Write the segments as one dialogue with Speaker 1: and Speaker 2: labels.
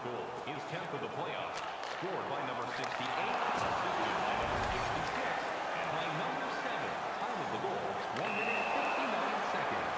Speaker 1: goal, his 10th of the playoffs, scored by number 68, assisted by number 66, and by number 7. Time of the goal, 1 minute 59 seconds.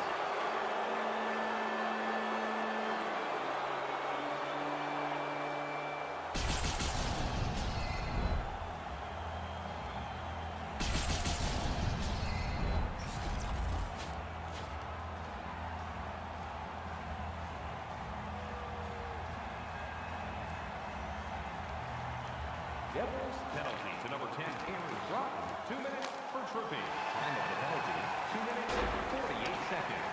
Speaker 1: Devils penalty to number 10, Aaron Broughton. 2 minutes for tripping. Time of the penalty, 2 minutes and 48 seconds.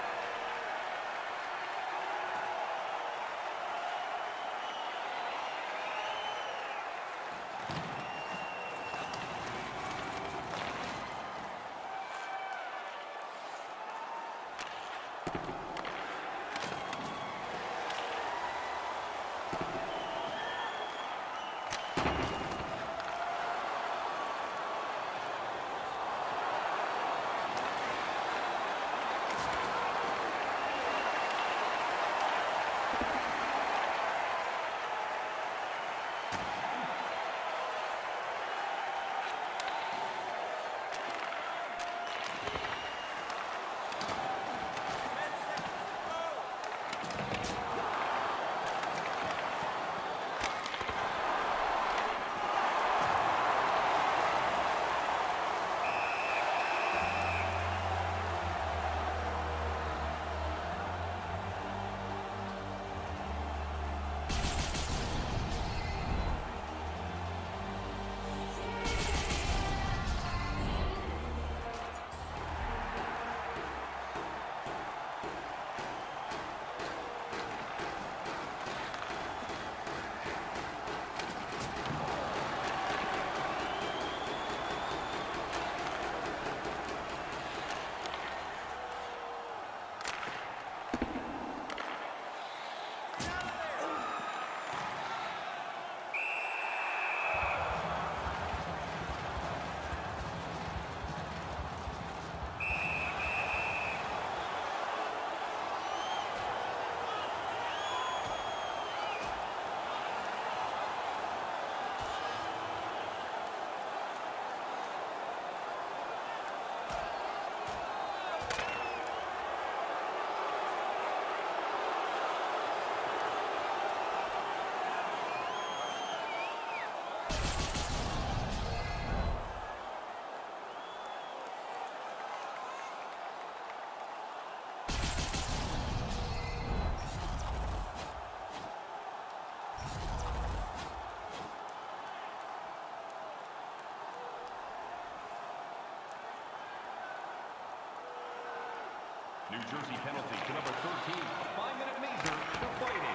Speaker 1: New Jersey penalty to number 13, a 5-minute major for fighting.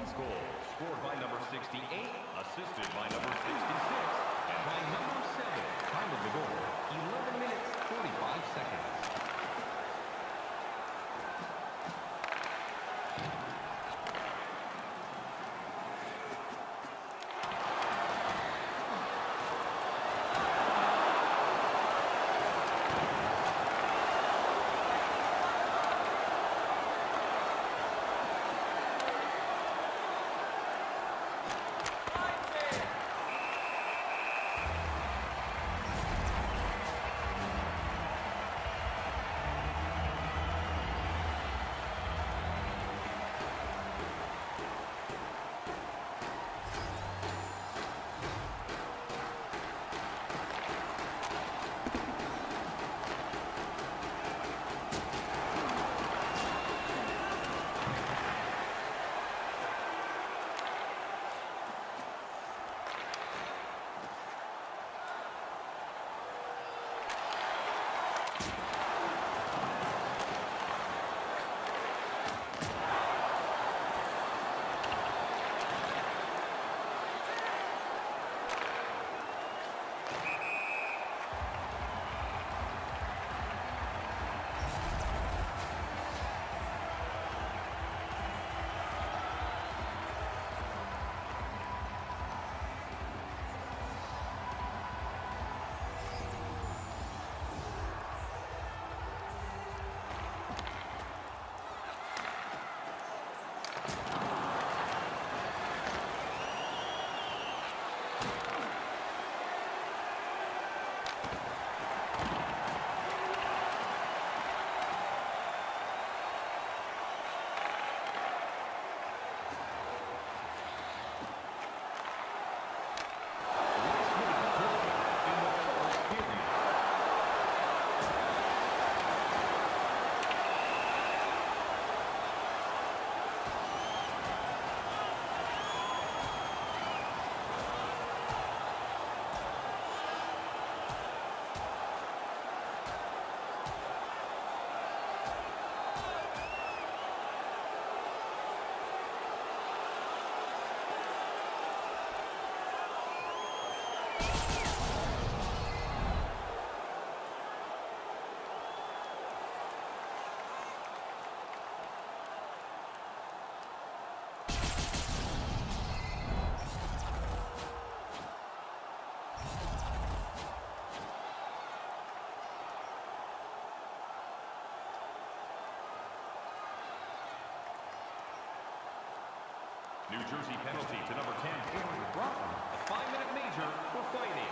Speaker 1: Women's goal, scored by number 68, assisted by number 66, and by number 7. Time of the goal, 11 minutes, 45 seconds. New Jersey penalty to number 10, Aaron Broughton. A 5-minute major for fighting.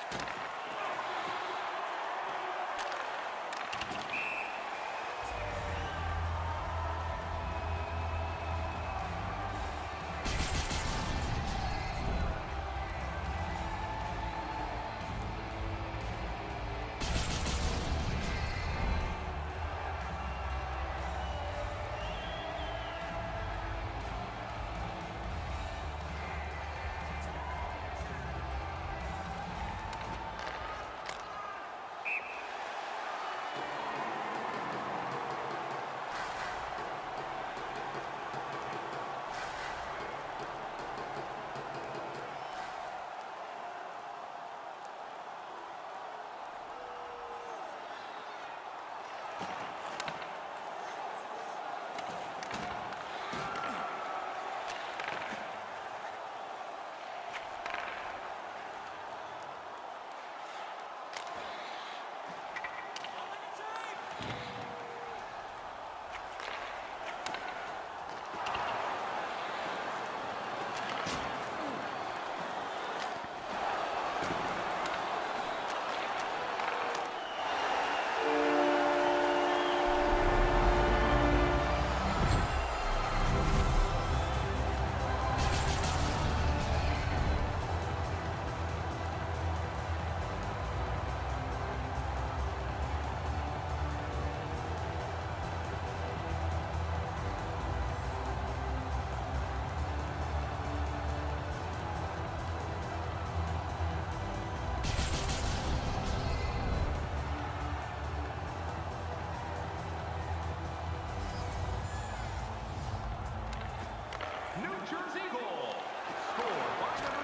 Speaker 1: Jersey goal. Scored by number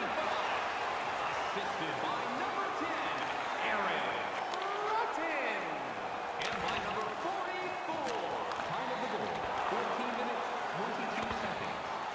Speaker 1: 25. Assisted by number 10, Aaron Rutten. And by number 44. Time of the goal, 14 minutes, 22 seconds.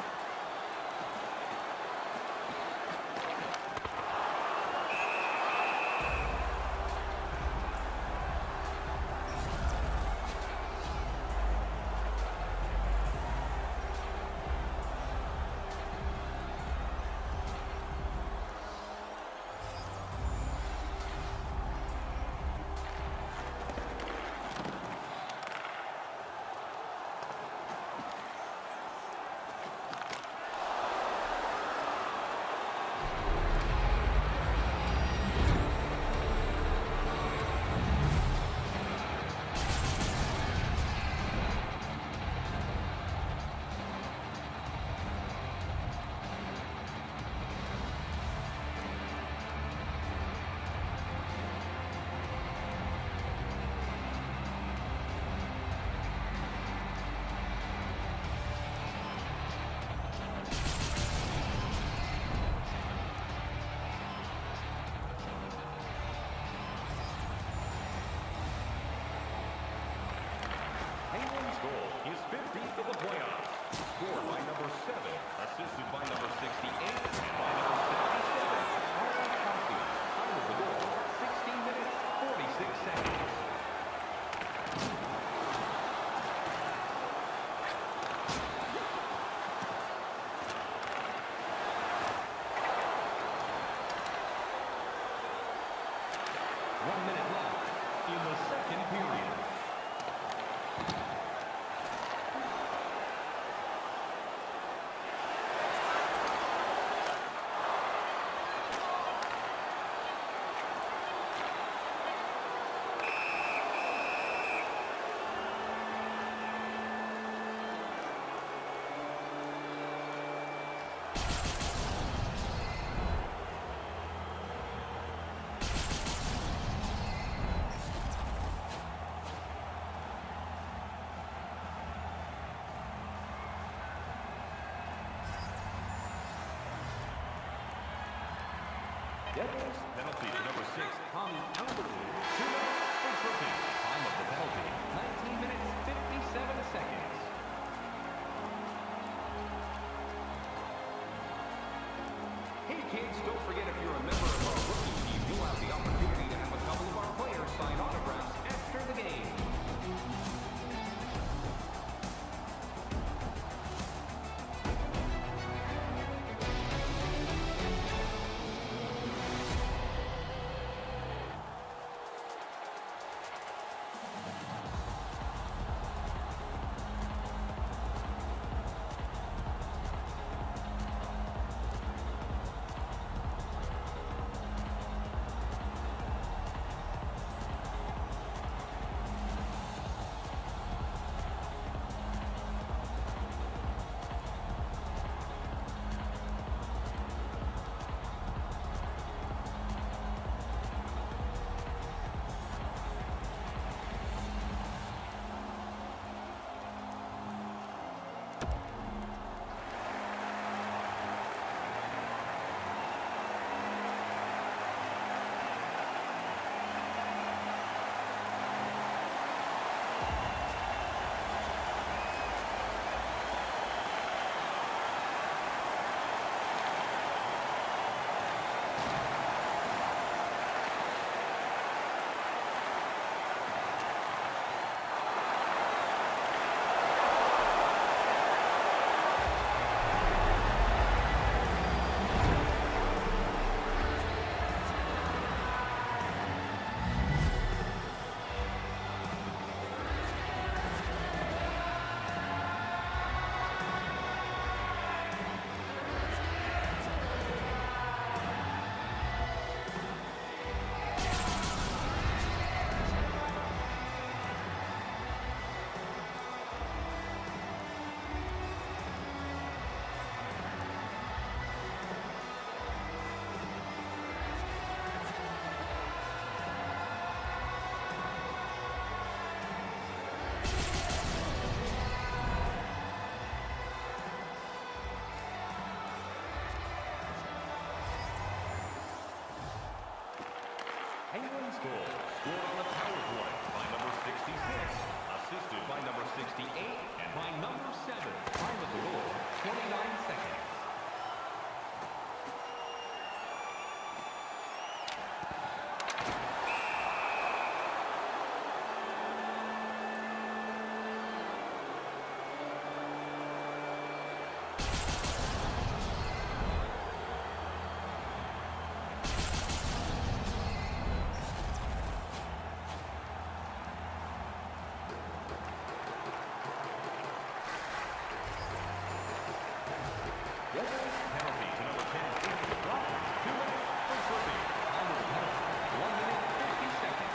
Speaker 1: His 15th of the playoffs. Scored by number 7, assisted by number 68, and by number 77, Aaron Rutten. Time of the goal, 16 minutes, 46 seconds. One minute left in the second period. Devils penalty to number 6, Tommy Albertine. 2 minutes for tripping. Time of the penalty, 19 minutes, 57 seconds. Hey kids, don't forget if you're a member of our rookie team, you'll have the opportunity to have a couple of our players sign autographs after the game. goal, scored on the power play by number 66, assisted by number 68, and by number 7. Time of the goal, 29 seconds. Penalty to number 10, dropped. 2 minutes for slipping. Time of the penalty, 1 minute, 50 seconds.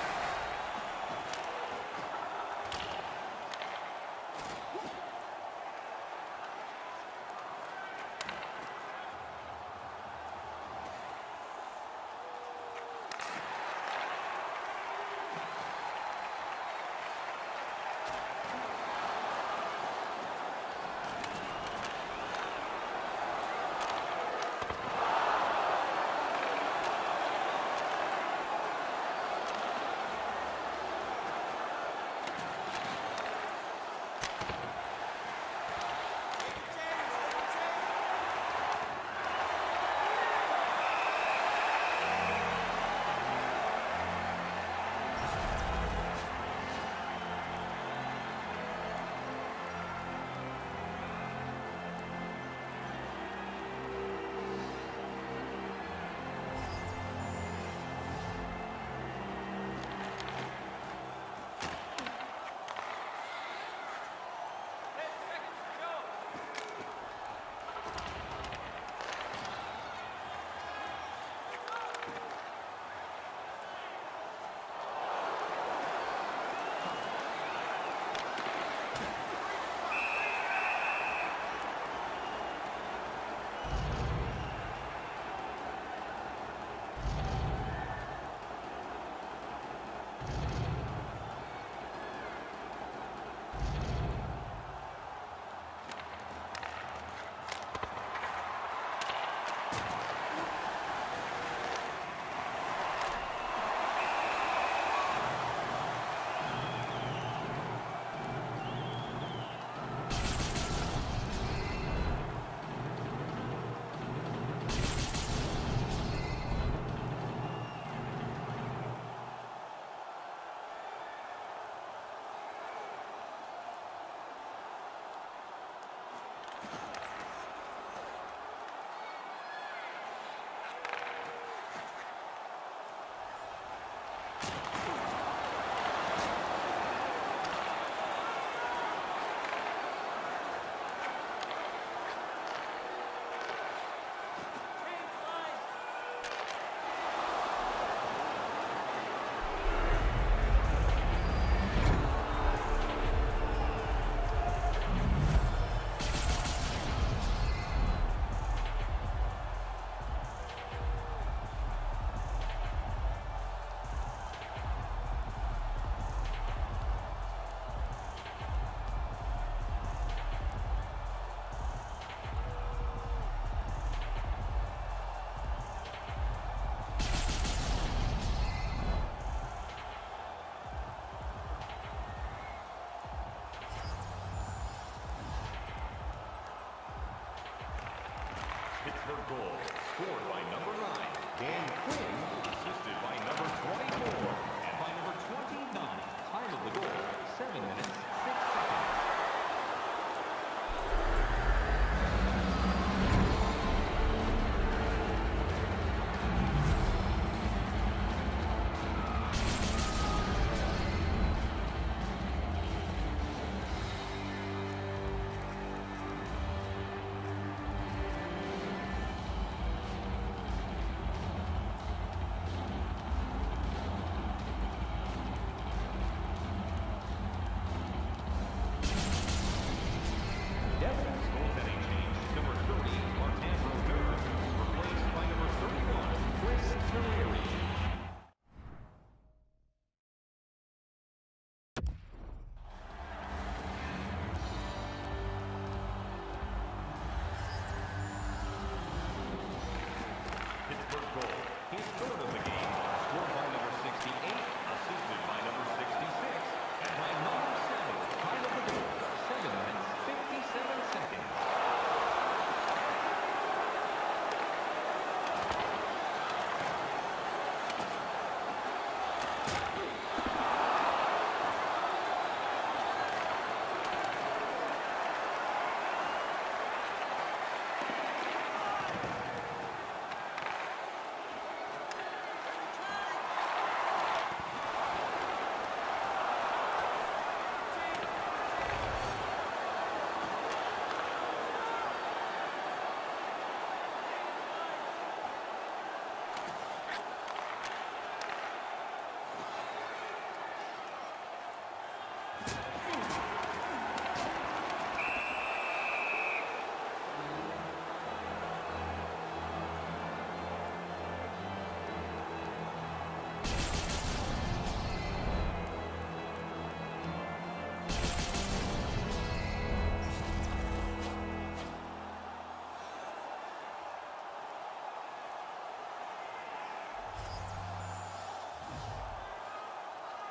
Speaker 2: Pittsburgh goal, scored by number 9, Dan Quinn, assisted by number 24, and by number 29. Time of the goal, 7 minutes, 6 seconds.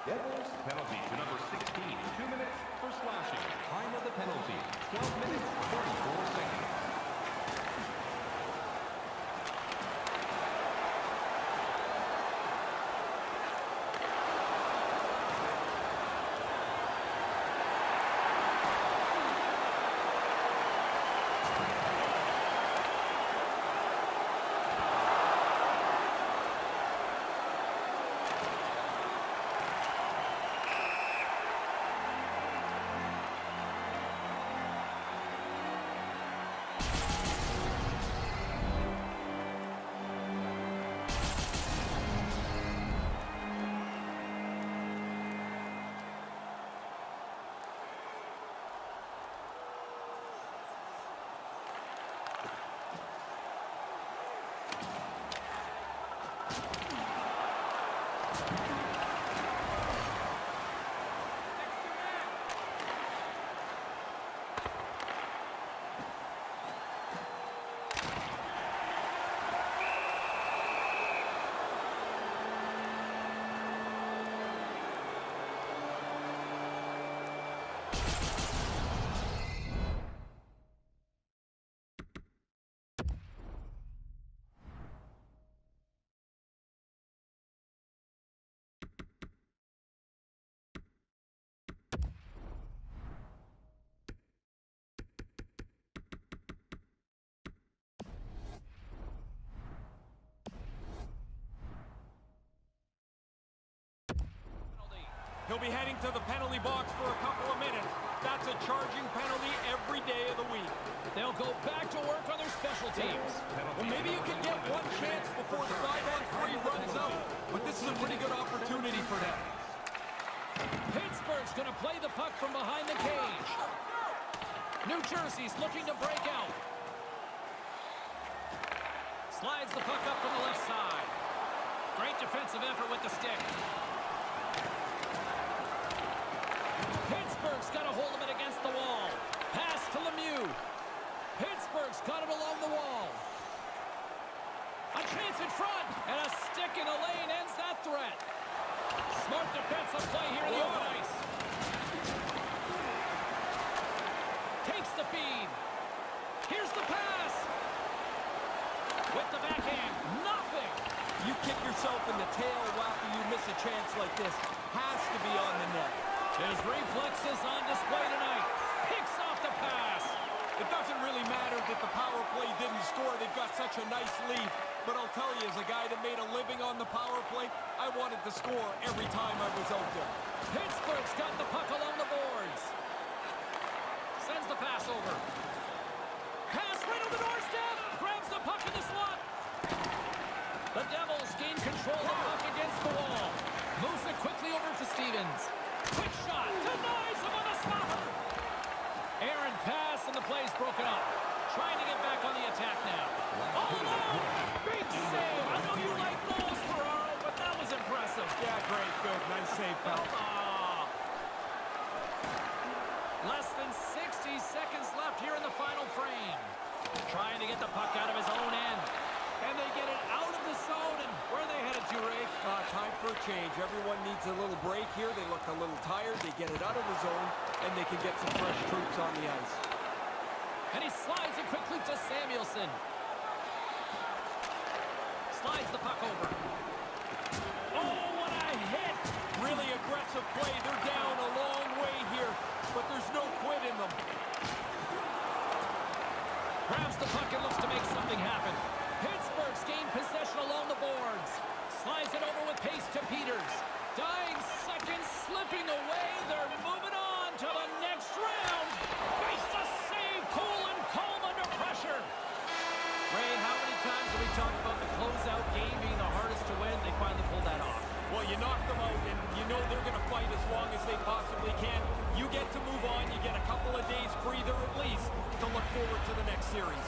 Speaker 2: Devils penalty to number 16. 2 minutes for slashing. Time of the penalty, 12 minutes, 34 seconds.
Speaker 3: He'll be heading to the penalty box for a couple of minutes. That's a charging penalty every day of the week.
Speaker 4: They'll go back to work on their special teams.
Speaker 3: Well, maybe you can get one chance before the 5-on-3 runs out, but this is a pretty good opportunity for them.
Speaker 4: Pittsburgh's going to play the puck from behind the cage. New Jersey's looking to break out. Slides the puck up from the left side. Great defensive effort with the stick. Pittsburgh's got a hold of it against the wall. Pass to Lemieux. Pittsburgh's got it along the wall. A chance in front, and a stick in the lane ends that threat. Smart defensive play here in the open ice. Takes the feed. Here's the pass. With the backhand, nothing.
Speaker 3: You kick yourself in the tail after you miss a chance like this. Has to be on the net.
Speaker 4: His reflexes on display tonight. Picks off the pass.
Speaker 3: It doesn't really matter that the power play didn't score. They've got such a nice lead. But I'll tell you, as a guy that made a living on the power play, I wanted to score every time I was out there.
Speaker 4: Pittsburgh's got the puck along the boards. Sends the pass over. Pass right on the doorstep. Grabs the puck in the slot. The Devils gain control of the puck against the wall. Moves it quickly over to Stevens. Quick shot. Denies him on the stopper. Aaron pass and the play's broken up. Trying to get back on the attack now. All alone. Big save. I know you like those, Ferraro, but that was impressive.
Speaker 3: Yeah, great. Good. Nice save, pal.
Speaker 4: Less than 60 seconds left here in the final frame. Trying to get the puck out of his own end. And they get it out of the zone. And where are they headed to, Ray?
Speaker 3: Time for a change. Everyone needs a little break here. They look a little tired. They get it out of the zone, and they can get some fresh troops on the ice.
Speaker 4: And he slides it quickly to Samuelson. Slides the puck over. Oh, what a hit!
Speaker 3: Really aggressive play. They're down a long way here, but there's no quit in them.
Speaker 4: Grabs the puck and looks to make something happen. Pittsburgh's gained possession along the boards. Slides it over with pace to Peters. Dying seconds slipping away. They're moving on to the next round. Makes the save. Cool and calm under pressure. Ray, how many times have we talked about the closeout game being the hardest to win? They finally pulled that off.
Speaker 3: Well, you knock them out, and you know they're going to fight as long as they possibly can. You get to move on. You get a couple of days breather at least to look forward to the next series.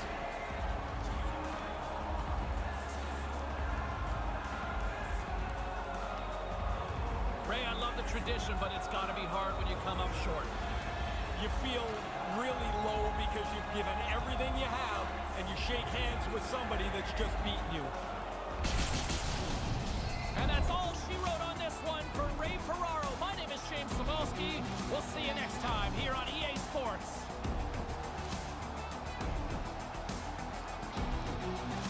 Speaker 4: Ray, I love the tradition, but it's got to be hard when you come up short.
Speaker 3: You feel really low because you've given everything you have, and you shake hands with somebody that's just beaten you.
Speaker 4: And that's all she wrote on this one for Ray Ferraro. My name is James Cebulski. We'll see you next time here on EA Sports.